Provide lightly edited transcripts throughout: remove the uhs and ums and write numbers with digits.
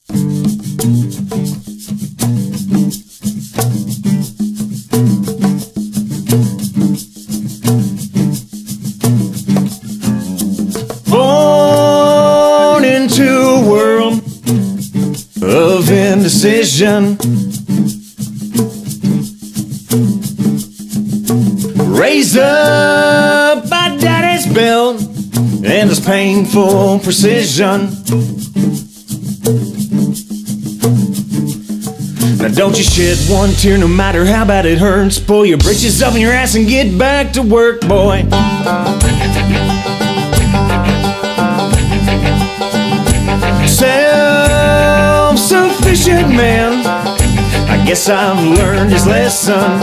Born into a world of indecision, raised up by daddy's belt and his painful precision. Now don't you shed one tear no matter how bad it hurts. Pull your britches up in your ass and get back to work, boy. Self-sufficient man, I guess I've learned his lesson.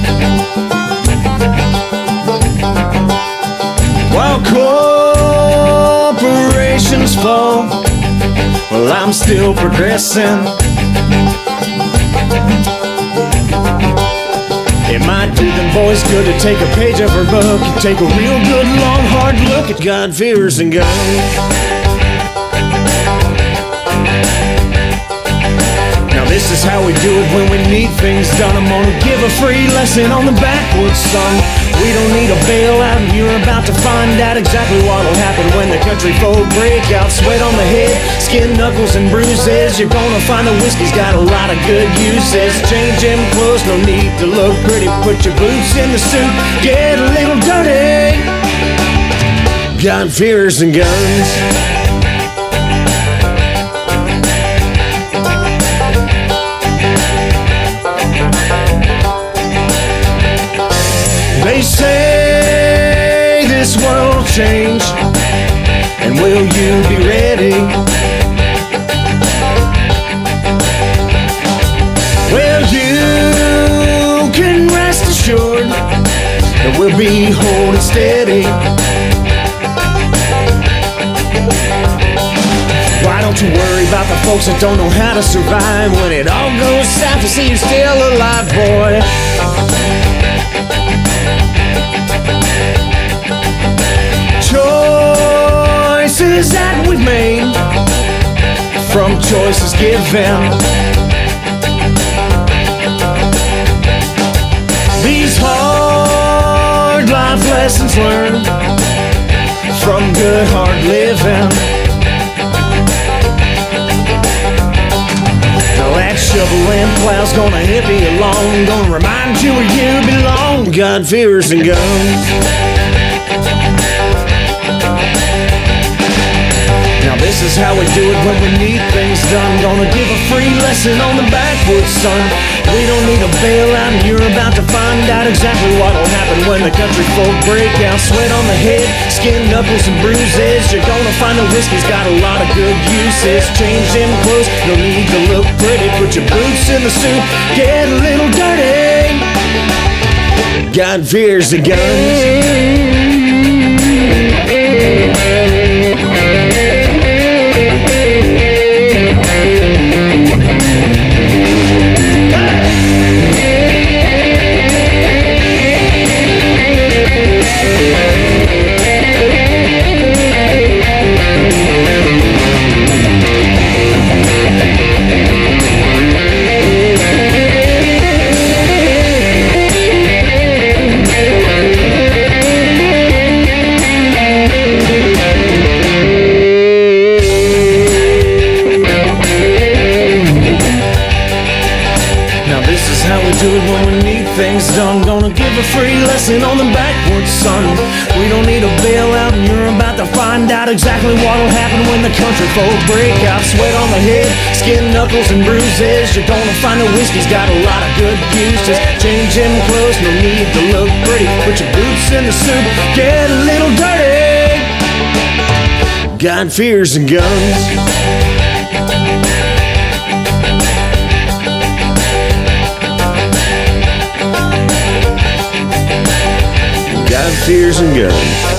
While corporations fall, well, I'm still progressing. It might do them boys good to take a page of her book and take a real good long hard look at God-fearers and guns. Now this is how we do it when we need things done. I'm gonna give a free lesson on the backwoods, son. We don't need a bailout, and you're about to find out exactly what'll happen when the country folk break out. Sweat on the head, skin, knuckles, and bruises. You're gonna find the whiskey's got a lot of good uses. Change them clothes, no need to look pretty. Put your boots in the suit, get a little dirty. God-fearers and guns. They say this world will change, and will you be ready? Well, you can rest assured that we'll be holding steady. Why don't you worry about the folks that don't know how to survive? When it all goes south, you see you're still alive, boy. Choices that we've made from choices given. These hard life lessons learned from good hard living. Now that shovel and plow's gonna hit me along, gonna remind you where you belong. God-fearers and guns. Now this is how we do it when we need things done. Gonna give a free lesson on the backwoods, son. We don't need a bailout, and you're about to find out exactly what'll happen when the country folk break out. Sweat on the head, skin, knuckles, and bruises. You're gonna find the whiskey's got a lot of good uses. Change them clothes, no need to look pretty. Put your boots in the suit, get a little dirty. God-fearers and guns. Do it when we need things done. Gonna give a free lesson on the backwoods, son. We don't need a bailout, and you're about to find out exactly what'll happen when the country folk break out. Sweat on the head, skin, knuckles, and bruises. You're gonna find the whiskey's got a lot of good uses. Change them clothes, no need to look pretty. Put your boots in the soup, get a little dirty. God-fearers and guns. God-fearers and guns.